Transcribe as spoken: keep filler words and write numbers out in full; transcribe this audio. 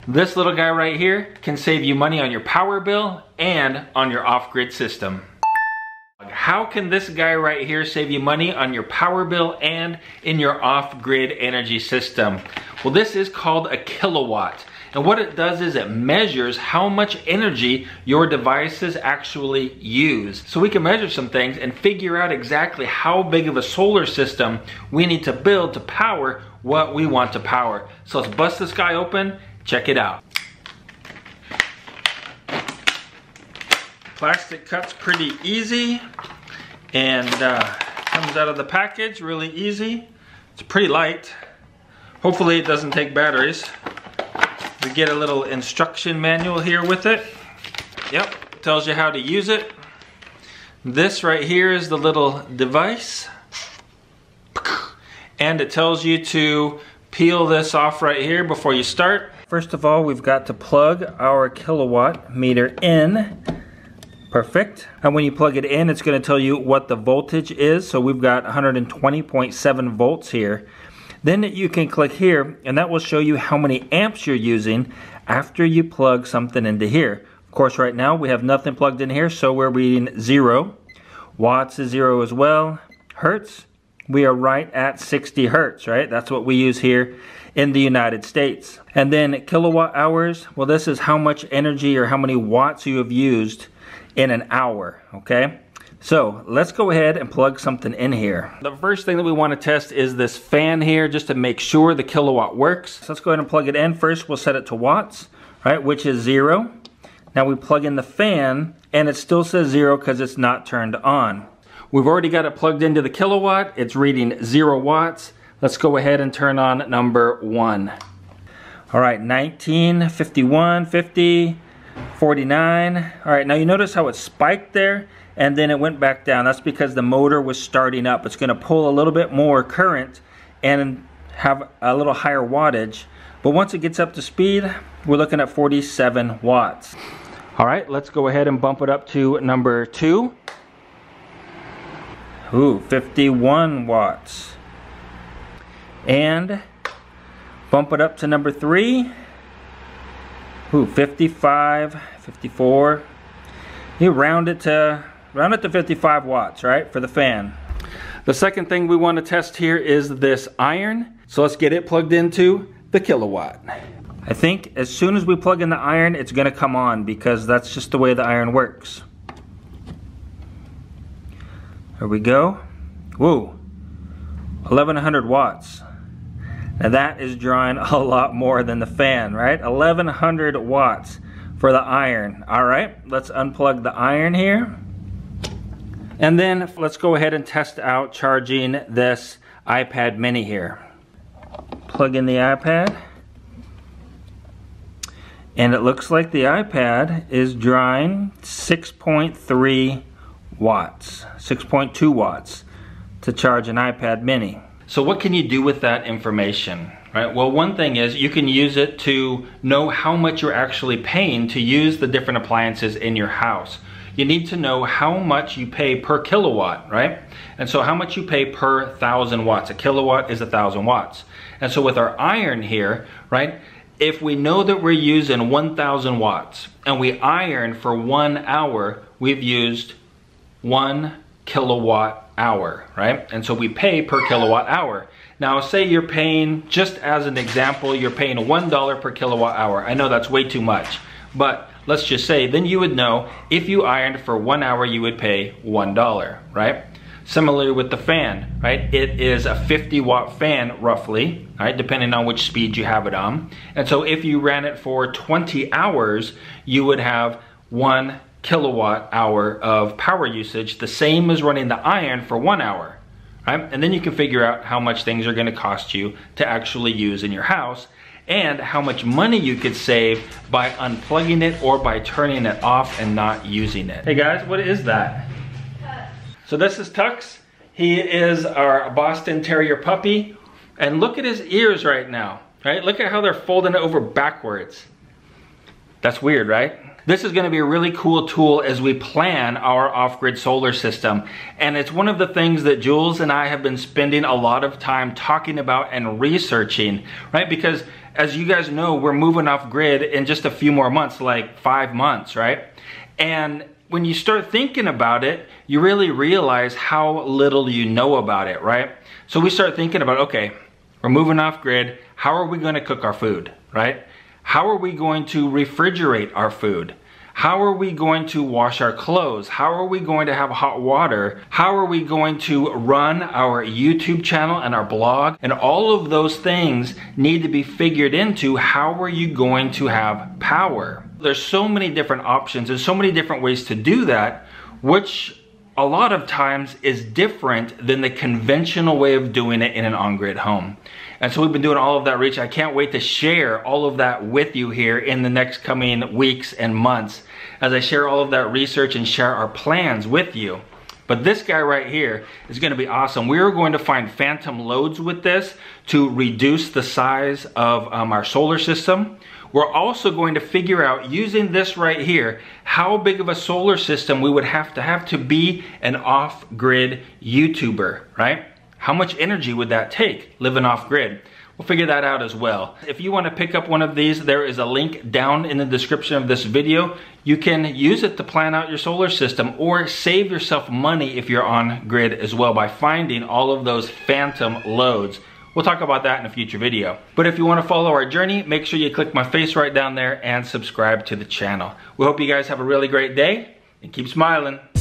This little guy right here can save you money on your power bill and on your off-grid system. How can this guy right here save you money on your power bill and in your off-grid energy system? Well, this is called a kilowatt. And what it does is it measures how much energy your devices actually use. So we can measure some things and figure out exactly how big of a solar system we need to build to power what we want to power. So let's bust this guy open, check it out. Plastic cuts pretty easy and uh, comes out of the package really easy. It's pretty light. Hopefully it doesn't take batteries. We get a little instruction manual here with it. Yep, tells you how to use it. This right here is the little device. And it tells you to peel this off right here before you start. First of all, we've got to plug our kilowatt meter in. Perfect. And when you plug it in, it's going to tell you what the voltage is. So we've got one hundred twenty point seven volts here. Then you can click here and that will show you how many amps you're using after you plug something into here. Of course, right now we have nothing plugged in here, so we're reading zero. Watts is zero as well. Hertz, we are right at sixty hertz, right? That's what we use here in the United States. And then kilowatt hours, well, this is how much energy or how many watts you have used in an hour, okay? So let's go ahead and plug something in here. The first thing that we want to test is this fan here, just to make sure the kilowatt works. So let's go ahead and plug it in. First we'll set it to watts, right, which is zero. Now we plug in the fan and it still says zero because it's not turned on. We've already got it plugged into the kilowatt. It's reading zero watts. Let's go ahead and turn on number one. All right, nineteen, fifty-one, fifty, forty-nine. All right, now you notice how it spiked there and then it went back down. That's because the motor was starting up. It's gonna pull a little bit more current and have a little higher wattage. But once it gets up to speed, we're looking at forty-seven watts. All right, let's go ahead and bump it up to number two. Ooh, fifty-one watts. And bump it up to number three. Ooh, fifty-five, fifty-four. You round it to round it to fifty-five watts, right, for the fan. The second thing we want to test here is this iron. So let's get it plugged into the kilowatt. I think as soon as we plug in the iron, it's going to come on because that's just the way the iron works. There we go. Whoa, eleven hundred watts. Now that is drawing a lot more than the fan, right? eleven hundred watts for the iron. All right, let's unplug the iron here. And then let's go ahead and test out charging this iPad mini here. Plug in the iPad. And it looks like the iPad is drawing six point three watts, six point two watts to charge an iPad mini. So what can you do with that information? Right? Well, one thing is you can use it to know how much you're actually paying to use the different appliances in your house. You need to know how much you pay per kilowatt, right? And so how much you pay per thousand watts. A kilowatt is a thousand watts. And so with our iron here, right? If we know that we're using one thousand watts and we iron for one hour, we've used one kilowatt hour, right? And so we pay per kilowatt hour. Now say you're paying, just as an example, you're paying one dollar per kilowatt hour. I know that's way too much, but let's just say, then you would know if you ironed for one hour, you would pay one dollar, right? Similarly with the fan, right? It is a fifty watt fan roughly, right? Depending on which speed you have it on. And so if you ran it for twenty hours, you would have one kilowatt hour of power usage, the same as running the iron for one hour, right? And then you can figure out how much things are gonna cost you to actually use in your house and how much money you could save by unplugging it or by turning it off and not using it. Hey guys, what is that? So this is Tux. He is our Boston Terrier puppy. And look at his ears right now, right? Look at how they're folding over backwards. That's weird, right? This is gonna be a really cool tool as we plan our off-grid solar system. And it's one of the things that Jules and I have been spending a lot of time talking about and researching, right? Because as you guys know, we're moving off grid in just a few more months, like five months, right? And when you start thinking about it, you really realize how little you know about it, right? So we start thinking about, okay, we're moving off grid. How are we going to cook our food, right? How are we going to refrigerate our food? How are we going to wash our clothes? How are we going to have hot water? How are we going to run our YouTube channel and our blog? And all of those things need to be figured into. How are you going to have power? There's so many different options and so many different ways to do that, which a lot of times is different than the conventional way of doing it in an on-grid home. And so we've been doing all of that research. I can't wait to share all of that with you here in the next coming weeks and months as I share all of that research and share our plans with you. But this guy right here is going to be awesome. We are going to find phantom loads with this to reduce the size of um, our solar system. We're also going to figure out, using this right here, how big of a solar system we would have to have to be an off-grid YouTuber, right? How much energy would that take, living off-grid? We'll figure that out as well. If you want to pick up one of these, there is a link down in the description of this video. You can use it to plan out your solar system or save yourself money if you're on grid as well by finding all of those phantom loads. We'll talk about that in a future video. But if you want to follow our journey, make sure you click my face right down there and subscribe to the channel. We hope you guys have a really great day and keep smiling.